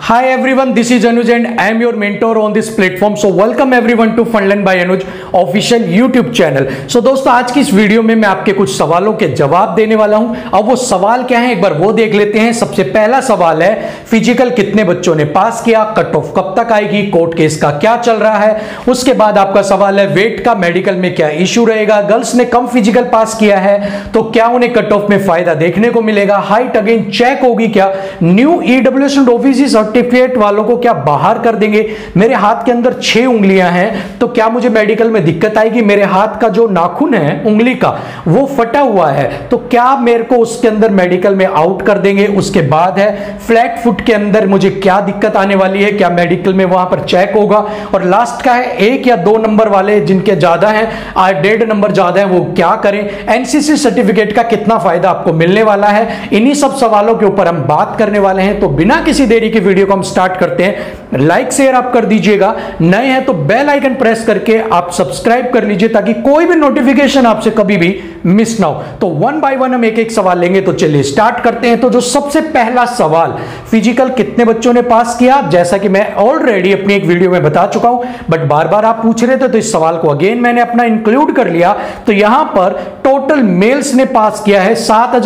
Hi everyone, this is Anuj and I am your mentor on this platform. So welcome everyone to Fundlearn by Anuj official YouTube channel. So दोस्तों, आज की इस video में मैं आपके कुछ सवालों के जवाब देने वाला हूं। अब वो सवाल क्या है एक बार वो देख लेते हैं। सबसे पहला सवाल है, फिजिकल कितने बच्चों ने पास किया, कट ऑफ कब तक आएगी, कोर्ट केस का क्या चल रहा है। उसके बाद आपका सवाल है, वेट का मेडिकल में क्या इशू रहेगा, गर्ल्स ने कम फिजिकल पास किया है तो क्या उन्हें कट ऑफ में फायदा देखने को मिलेगा, हाइट अगेन चेक होगी क्या, new EWS and OBC certificate वालों को क्या बाहर कर देंगे, मेरे हाथ के अंदर 6 उंगलियां हैं तो क्या मुझे मेडिकल में दिक्कत आएगी, मेरे हाथ का जो नाखून है उंगली का वो फटा हुआ है तो क्या मेरे को उसके अंदर मेडिकल में आउट कर देंगे। उसके बाद है, फ्लैट फुट के अंदर मुझे क्या दिक्कत आने वाली है, क्या मेडिकल में वहां पर चेक होगा। और लास्ट का है, 1 या 2 नंबर वाले जिनके ज्यादा हैं, 1.5 नंबर ज्यादा है, वो क्या करें, एनसीसी सर्टिफिकेट का कितना फायदा आपको मिलने वाला है। इन्हीं सब सवालों के ऊपर हम बात करने वाले हैं। तो बिना किसी देरी की वीडियो को हम स्टार्ट करते हैं। लाइक शेयर आप कर दीजिएगा, नए हैं तो बेल आइकन प्रेस करके आप सब्सक्राइब कर लीजिए ताकि कोई भी नोटिफिकेशन आपसे कभी भी मिस ना हो। तो वन बाय वन हम एक एक सवाल लेंगे। तो चलिए स्टार्ट करते हैं। तो जो सबसे पहला सवाल, फिजिकल कितने बच्चों ने पास किया, जैसा कि मैं ऑलरेडी अपनी एक वीडियो में बता चुका हूं बट बार बार आप पूछ रहे थे तो इस सवाल को अगेन मैंने अपना इंक्लूड कर लिया। तो यहां पर टोटल मेल्स ने पास किया है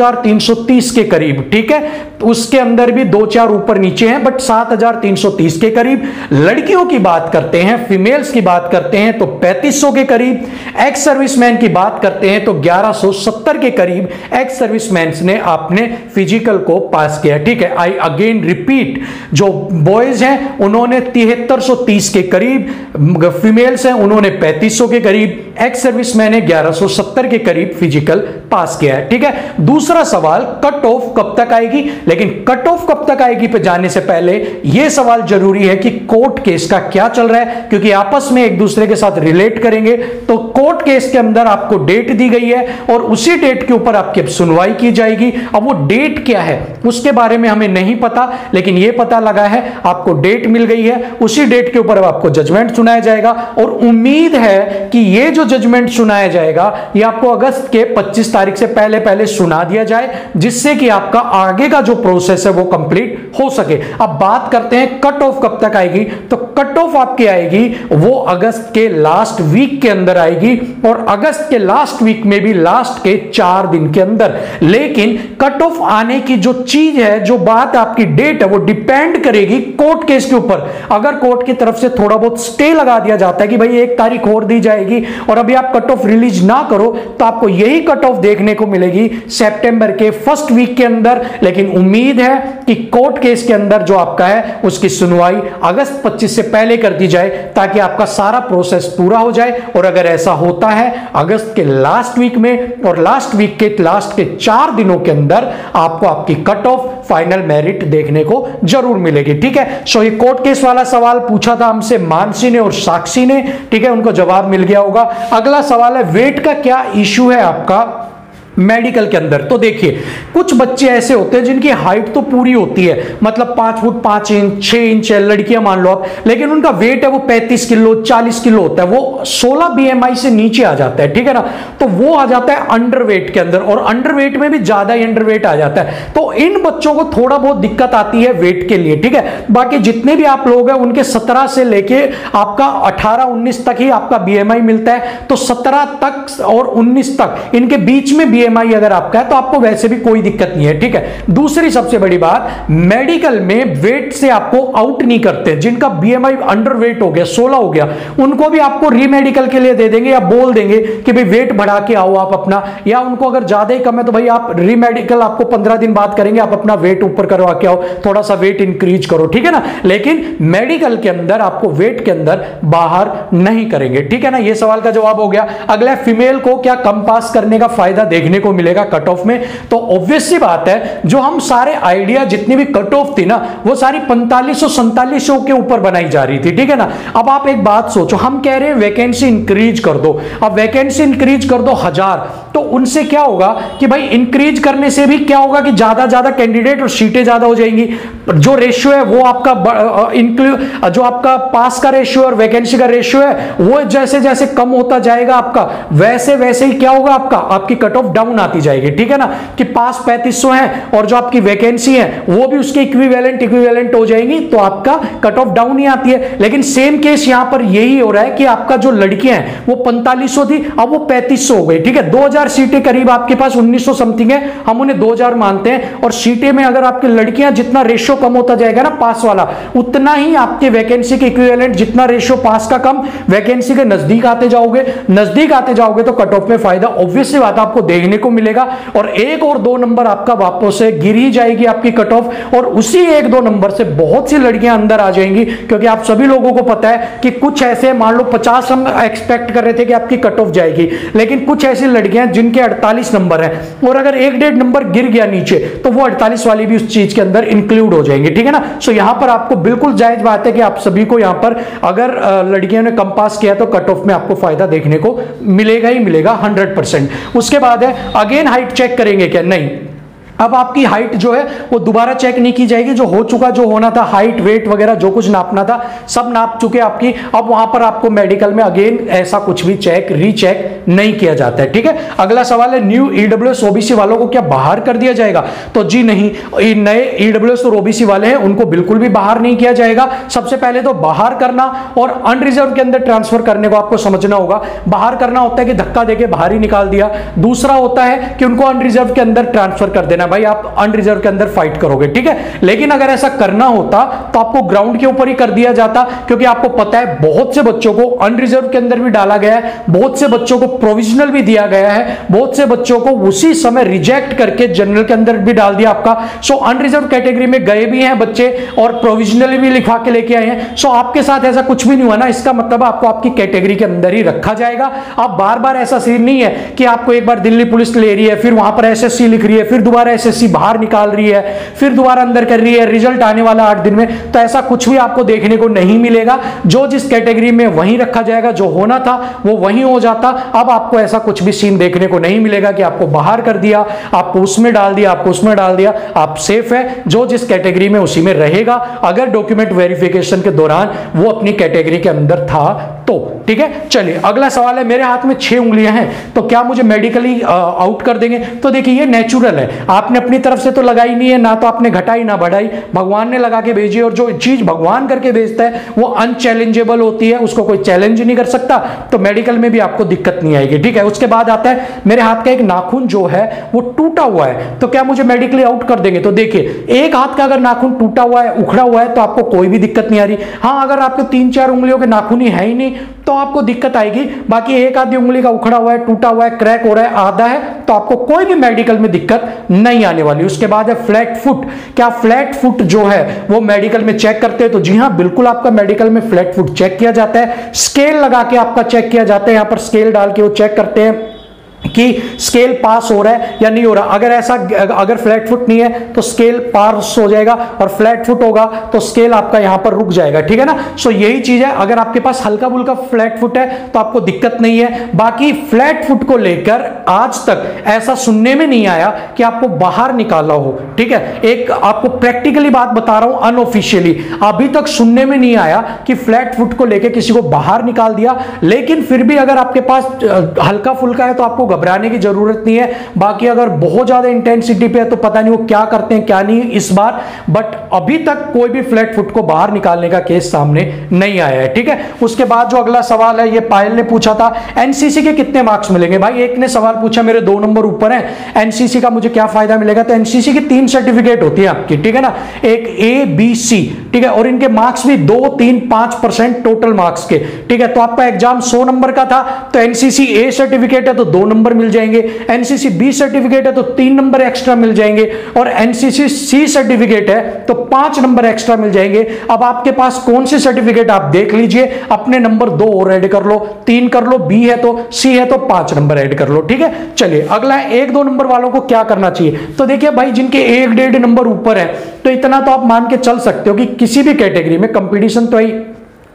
7330 के करीब, ठीक है। उसके अंदर भी 2-4 ऊपर नीचे हैं बट 7330 के करीब। लड़कियों की बात करते हैं, फीमेल्स की बात करते हैं तो 3500 के करीब। एक्स सर्विसमैन की बात करते हैं तो 1170 के करीब एक्स सर्विसमैन ने अपने फिजिकल को पास किया, ठीक है। आई अगेन रिपीट, जो बॉयज हैं उन्होंने 7330 के करीब, फीमेल्स हैं उन्होंने 3500 के करीब, एक्स सर्विसमैन ने 1170 के करीब फिजिकल पास किया है, ठीक है। दूसरा सवाल, कट ऑफ कब तक आएगी। लेकिन कट ऑफ कब तक आएगी पे जाने से पहले यह सवाल जरूरी है कि कोर्ट केस का क्या चल रहा है, क्योंकि आपस में एक दूसरे के साथ रिलेट करेंगे। तो कोर्ट केस के अंदर आपको डेट दी गई है और उसी डेट के ऊपर आपकी सुनवाई की जाएगी। अब वो डेट क्या है उसके बारे में हमें नहीं पता, लेकिन यह पता लगा है आपको डेट मिल गई है, उसी डेट के ऊपर अब आपको जजमेंट सुनाया जाएगा। और उम्मीद है कि यह जो जजमेंट सुनाया जाएगा यह आपको अगस्त के 25 तारीख से पहले पहले सुना दिया जाए, जिससे कि आपका आगे का जो प्रोसेस है वो कंप्लीट हो सके। अब बात करते हैं कट ऑफ कब तक आएगी। तो कट ऑफ आपकी आएगी वो अगस्त के लास्ट वीक के अंदर आएगी, और अगस्त के लास्ट वीक में भी लास्ट के 4 दिन के अंदर। लेकिन कट ऑफ आने की जो चीज है, जो बात आपकी डेट है, वो डिपेंड करेगी कोर्ट केस के ऊपर। अगर कोर्ट की तरफ से थोड़ा बहुत स्टे लगा दिया जाता है कि भाई 1 तारीख और दी जाएगी और अभी आप कट ऑफ रिलीज ना करो, तो आपको यही कट ऑफ देखने को मिलेगी सितंबर के फर्स्ट वीक के अंदर। लेकिन उम्मीद है कि कोर्ट केस के अंदर जो आपका है उसकी सुनवाई अगस्त 25 से पहले कर दी जाए ताकि आपका सारा प्रोसेस पूरा हो जाए। और अगर ऐसा होता है अगस्त के लास्ट वीक में और लास्ट वीक के लास्ट के 4 दिनों के अंदर आपको आपकी कट ऑफ फाइनल मेरिट देखने को जरूर मिलेगी, ठीक है। सो ये कोर्ट केस वाला सवाल पूछा था हमसे मानसी ने और साक्षी ने, ठीक है, उनको जवाब मिल गया होगा। अगला सवाल है, वेट का क्या इशू है आपका मेडिकल के अंदर। तो देखिए, कुछ बच्चे ऐसे होते हैं जिनकी हाइट तो पूरी होती है, मतलब 5 फुट 5 इंच 6 इंच है, लड़कियां मान लो आप, लेकिन उनका वेट है वो 35 किलो 40 किलो होता है, वो 16 BMI से नीचे आ जाता है, ठीक है ना। तो वो आ जाता है अंडरवेट के अंदर, और अंडरवेट में भी ज्यादा ही अंडरवेट आ जाता है। तो इन बच्चों को थोड़ा बहुत दिक्कत आती है वेट के लिए, ठीक है। बाकी जितने भी आप लोग हैं उनके 17 से लेके आपका 18-19 तक ही आपका BMI मिलता है। तो 17 तक और 19 तक इनके बीच में BMI अगर आपका है तो आपको वैसे भी कोई दिक्कत नहीं है, ठीक है। दूसरी सबसे बड़ी बात, मेडिकल में वेट से आपको आउट नहीं करते। जिनका BMI अंडरवेट हो गया 16 हो गया, उनको भी आपको रीमेडिकल के लिए दे देंगे या बोल देंगे कि भाई वेट बढ़ा के आओ आप अपना, या उनको अगर ज्यादा ही कम है तो भाई आप रीमेडिकल आपको 15 दिन बाद करेंगे, आप अपना वेट ऊपर करवा के आओ, थोड़ा सा वेट इंक्रीज करो, ठीक है ना। लेकिन मेडिकल के अंदर आपको वेट के अंदर बाहर नहीं करेंगे, ठीक है ना। यह सवाल का जवाब हो गया। अगला, फीमेल को क्या कम पास करने का फायदा देखने को मिलेगा कट ऑफ में। तो ऑब्वियस सी बात है, जो हम सारे आइडिया जितनी भी कट ऑफ थी ना वो सारी 4500-4700 के ऊपर बनाई जा रही थी, ठीक है ना। अब आप एक बात सोचो, हम कह रहे हैं वैकेंसी इंक्रीज कर दो। अब वैकेंसी इंक्रीज कर दो 1000, तो उनसे क्या होगा कि भाई इंक्रीज करने से भी क्या होगा कि ज्यादा ज्यादा कैंडिडेट और सीटें ज्यादा हो जाएंगी। जो रेशियो है वो आपका जो आपका पास का रेशियो और वैकेंसी का रेशियो है वो जैसे जैसे कम होता जाएगा आपका, वैसे वैसे ही क्या होगा आपकी कट ऑफ डाउन आती जाएगी। ठीक है ना, कि पास 3500 है और जो आपकी वैकेंसी है वो भी उसके इक्विवेलेंट हो जाएंगी, तो आपका कट ऑफ डाउन ही आती है। लेकिन सेम केस यहां पर यही हो रहा है कि आपका जो लड़कियां हैं वो 4500 थी, अब वो 3500 हो गई। ठीक है, 2000 सीटें करीब आपके पास 1900 समथिंग है, हम उन्हें 2000 मानते हैं। और सीटें में अगर आपकी लड़कियां जितना रेशियो कम होता जाएगा ना पास वाला, उतना ही आपके वैकेंसी के इक्विवेलेंट, जितना रेशियो पास का कम वैकेंसी के नजदीक आते जाओगे तो कट ऑफ में फायदा ऑब्वियस सी बात आपको देखने को मिलेगा। और 1 और 2 नंबर आपका वापस से गिर ही जाएगी आपकी कट ऑफ, और उसी 1-2 नंबर से बहुत सी लड़कियां अंदर आ जाएंगी। क्योंकि आप सभी लोगों को पता है कि कुछ ऐसे, मान लो 50 हम एक्सपेक्ट कर रहे थे कि आपकी कट ऑफ जाएगी, लेकिन कुछ ऐसी लड़कियां जिनके 48 नंबर है, और अगर 1-1.5 नंबर गिर गया नीचे तो वो 48 वाली भी उस चीज के अंदर इंक्लूड हो जाएंगे। ठीक है ना, सो यहां पर आपको बिल्कुल जायज बात है कि आप सभी को यहां पर अगर लड़कियों ने कम पास किया तो कट ऑफ में आपको फायदा देखने को मिलेगा ही मिलेगा 100%। उसके बाद है अगेन हाइट चेक करेंगे क्या? नहीं, अब आपकी हाइट जो है वो दोबारा चेक नहीं की जाएगी। जो हो चुका, जो होना था, हाइट वेट वगैरह जो कुछ नापना था सब नाप चुके आपकी। अब वहां पर आपको मेडिकल में अगेन ऐसा कुछ भी चेक रीचेक नहीं किया जाता है। ठीक है, अगला सवाल है न्यू ईडब्ल्यूएस ओबीसी वालों को क्या बाहर कर दिया जाएगा? तो जी नहीं, नए ईडब्ल्यूएस और ओबीसी वाले हैं उनको बिल्कुल भी बाहर नहीं किया जाएगा। सबसे पहले तो बाहर करना और अनरिजर्व के अंदर ट्रांसफर करने को आपको समझना होगा। बाहर करना होता है कि धक्का देके बाहर ही निकाल दिया, दूसरा होता है कि उनको अनरिजर्व के अंदर ट्रांसफर कर देना, भाई आप अनरिजर्व के अंदर फाइट करोगे। ठीक है, लेकिन अगर ऐसा करना होता तो आपको ग्राउंड के ऊपर ही कर दिया जाता, क्योंकि आपको पता है बहुत से बच्चों को अनरिजर्व के अंदर भी डाला गया है, बहुत से बच्चों को प्रोविजनल भी दिया गया है, बहुत से बच्चों को उसी समय रिजेक्ट करके जनरल के अंदर भी डाल दिया आपका। सो अनरिजर्व कैटेगरी में गए भी हैं बच्चे और प्रोविजनल भी लिखवा के लेके आए हैं। सो आपके साथ ऐसा कुछ भी नहीं हुआ ना, इसका मतलब आपको आपकी कैटेगरी के अंदर ही रखा जाएगा। अब बार बार ऐसा सीन नहीं है कि आपको एक बार दिल्ली पुलिस ले रही है, फिर वहां पर एसएससी लिख रही है, फिर दोबारा एसएससी बाहर निकाल रही है, फिर दोबारा अंदर कर रही है, रिजल्ट आने वाला 8 दिन में। तो ऐसा कुछ भी आपको देखने को नहीं मिलेगा। जो जिस कैटेगरी में वहीं रखा जाएगा, जो होना था वो वहीं हो जाता। अब आपको ऐसा कुछ भी सीन देखने को नहीं मिलेगा कि आपको बाहर कर दिया, आपको उसमें डाल दिया, आपको उसमें डाल दिया। आप सेफ है, जो जिस कैटेगरी में उसी में रहेगा, अगर डॉक्यूमेंट वेरिफिकेशन के दौरान वो अपनी कैटेगरी के अंदर था तो। ठीक है, चलिए अगला सवाल है, मेरे हाथ में 6 उंगलियां हैं तो क्या मुझे मेडिकली आउट कर देंगे? तो देखिए ये नेचुरल है, आपने अपनी तरफ से तो लगाई नहीं है, ना तो आपने घटाई ना बढ़ाई, भगवान ने लगा के भेजी। और जो चीज भगवान करके भेजता है वो अनचैलेंजेबल होती है, उसको कोई चैलेंज नहीं कर सकता, तो मेडिकल में भी आपको दिक्कत नहीं आएगी। ठीक है, उसके बाद आता है मेरे हाथ का एक नाखून जो है वो टूटा हुआ है, तो क्या मुझे मेडिकली आउट कर देंगे? तो देखिए एक हाथ का अगर नाखून टूटा हुआ है, उखड़ा हुआ है, तो आपको कोई भी दिक्कत नहीं आ रही। हाँ, अगर आपके 3-4 उंगलियों के नाखून ही है ही नहीं तो आपको दिक्कत आएगी। बाकी एक आधी उंगली का उखड़ा हुआ है, टूटा हुआ है, क्रैक हो रहा है, आधा है, तो आपको कोई भी मेडिकल में दिक्कत नहीं आने वाली। उसके बाद है फ्लैट फुट। क्या फ्लैट फुट जो है वो मेडिकल में चेक करते हैं? तो जी हाँ, बिल्कुल आपका मेडिकल में फ्लैट फुट चेक किया जाता है, स्केल लगा के आपका चेक किया जाता है। यहां पर स्केल डाल के वो चेक करते हैं कि स्केल पास हो रहा है या नहीं हो रहा। अगर फ्लैट फुट नहीं है तो स्केल पास हो जाएगा, और फ्लैट फुट होगा तो स्केल आपका यहां पर रुक जाएगा। ठीक है ना, सो यही चीज है। अगर आपके पास हल्का फुल्का फ्लैट फुट है तो आपको दिक्कत नहीं है। बाकी फ्लैट फुट को लेकर आज तक ऐसा सुनने में नहीं आया कि आपको बाहर निकाला हो। ठीक है, एक आपको प्रैक्टिकली बात बता रहा हूं, अनऑफिशियली अभी तक सुनने में नहीं आया कि फ्लैट फुट को लेकर किसी को बाहर निकाल दिया। लेकिन फिर भी अगर आपके पास हल्का फुल्का है तो आपको घबराने की जरूरत नहीं है। बाकी अगर बहुत ज्यादा इंटेंसिटी पे है तो पता नहीं वो क्या करते हैं क्या नहीं इस बार, बट अभी तक कोई भी फ्लैट फुट को बाहर निकालने का केस सामने नहीं आया है। ठीक है, उसके बाद जो अगला सवाल है ये पायल ने पूछा था, एनसीसी के कितने मार्क्स मिलेंगे? भाई एक ने सवाल पूछा, मेरे 2 नंबर ऊपर है, एनसीसी का मुझे क्या फायदा मिलेगा? तो एनसीसी की 3 सर्टिफिकेट होती है आपकी। ठीक है ना, एक ए बी सी। ठीक है, और इनके मार्क्स भी 2, 3, 5% टोटल मार्क्स के। ठीक है, तो आपका एग्जाम 100 नंबर का था तो एनसीसी ए सर्टिफिकेट है तो 2 नंबर मिल जाएंगे, एनसीसी बी सर्टिफिकेट है तो 3 नंबर एक्स्ट्रा मिल जाएंगे, और एनसीसी सी सर्टिफिकेट है तो 5 नंबर एक्स्ट्रा मिल जाएंगे। अब आपके पास कौन से सर्टिफिकेट आप देख लीजिए, अपने नंबर 2 और ऐड कर लो, 3 कर लो, बी है तो सी है तो 5 नंबर ऐड कर लो। ठीक है, चलिए अगला 1-2 नंबर वालों को क्या करना चाहिए? तो देखिए भाई जिनके 1-1.5 नंबर ऊपर है तो इतना तो आप मान के चल सकते हो कि किसी भी कैटेगरी में कंपटीशन तो है,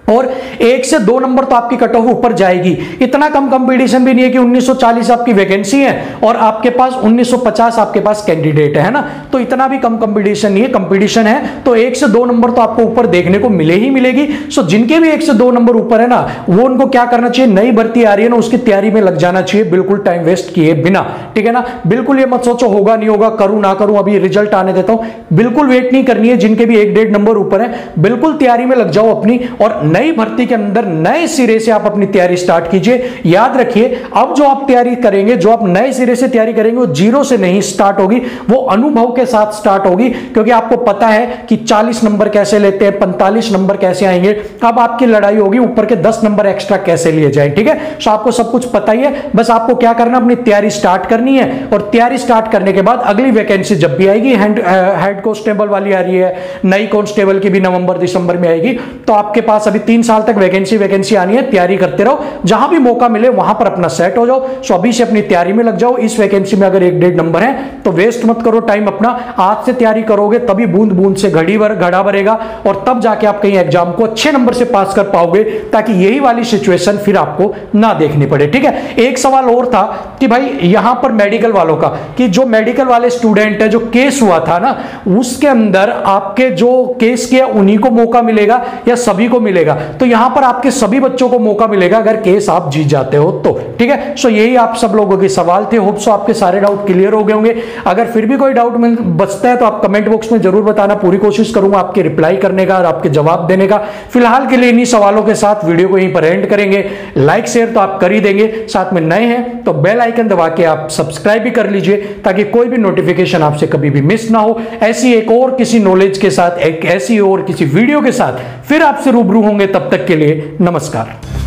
और 1 से 2 नंबर तो आपकी कट ऑफ ऊपर जाएगी। इतना कम कंपटीशन भी नहीं है कि 1940 आपकी वैकेंसी है और आपके पास 1950 आपके पास कैंडिडेट है ना, तो इतना भी कम कंपटीशन नहीं है। कंपटीशन है तो 1 से 2 नंबर तो आपको ऊपर देखने को मिले ही मिलेगी। सो जिनके भी 1 से 2 नंबर ऊपर है ना, वो उनको क्या करना चाहिए, नई भर्ती आ रही है ना, उसकी तैयारी में लग जाना चाहिए, बिल्कुल टाइम वेस्ट किए बिना। ठीक है ना, बिल्कुल ये मत सोचो होगा नहीं होगा, करूं ना करूं, अभी रिजल्ट आने देता हूं, बिल्कुल वेट नहीं करनी है। जिनके भी 1-1.5 नंबर ऊपर है, बिल्कुल तैयारी में लग जाओ अपनी, और नई भर्ती के अंदर नए सिरे से आप अपनी तैयारी स्टार्ट कीजिए। याद रखिए, अब जो आप तैयारी करेंगे, जो आप नए सिरे से तैयारी करेंगे, वो जीरो से नहीं स्टार्ट होगी, वो अनुभव के साथ स्टार्ट होगी, क्योंकि आपको पता है कि 40 नंबर कैसे लेते हैं, 45 नंबर कैसे आएंगे। अब आपकी लड़ाई होगी ऊपर के 10 नंबर एक्स्ट्रा कैसे लिए जाए। ठीक है, तो आपको सब कुछ पता ही है, बस आपको क्या करना, अपनी तैयारी स्टार्ट करनी है, और तैयारी स्टार्ट करने के बाद अगली वैकेंसी जब भी आएगी, हेड कांस्टेबल वाली आ रही है, नई कांस्टेबल की भी नवंबर दिसंबर में आएगी, तो आपके पास अभी 3 साल तक वैकेंसी आनी है। तैयारी करते रहो, जहां भी मौका मिले वहां पर अपना सेट हो जाओ। सो अभी से अपनी तैयारी में लग जाओ। इस वैकेंसी में अगर 1-1.5 नंबर है तो वेस्ट मत करो टाइम अपना, आज से तैयारी करोगे तभी बूंद बूंद से घड़ा भरेगा, और तब जाके आप कहीं एग्जाम को अच्छे नंबर से पास कर पाओगे, ताकि यही वाली सिचुएशन फिर आपको ना देखनी पड़े। ठीक है, एक सवाल और था कि भाई यहां पर मेडिकल वालों का, कि जो मेडिकल वाले स्टूडेंट है, जो केस हुआ था ना, उसके अंदर आपके जो केस किया उन्हीं को मौका मिलेगा या सभी को मिलेगा? तो यहां पर आपके सभी बच्चों को मौका मिलेगा अगर केस आप जीत जाते हो तो। ठीक है, सो यही आप सब लोगों के सवाल थे। होप सो आपके सारे डाउट क्लियर हो गए होंगे। अगर फिर भी कोई डाउट बचता है तो आप कमेंट बॉक्स में जरूर बताना, पूरी कोशिश करूंगा आपके रिप्लाई करने का और आपके जवाब देने का। फिलहाल के लिए इन्हीं सवालों के साथ वीडियो को यहीं पर एंड करेंगे। लाइक शेयर तो आप कर ही देंगे, साथ में नए हैं तो बेल आइकन दबा के आप सब्सक्राइब भी कर लीजिए, ताकि कोई भी नोटिफिकेशन आपसे कभी भी मिस ना हो। ऐसी एक और किसी नॉलेज के साथ, एक ऐसी और किसी वीडियो के साथ फिर आपसे रूबरू होंगे। तब तक के लिए नमस्कार।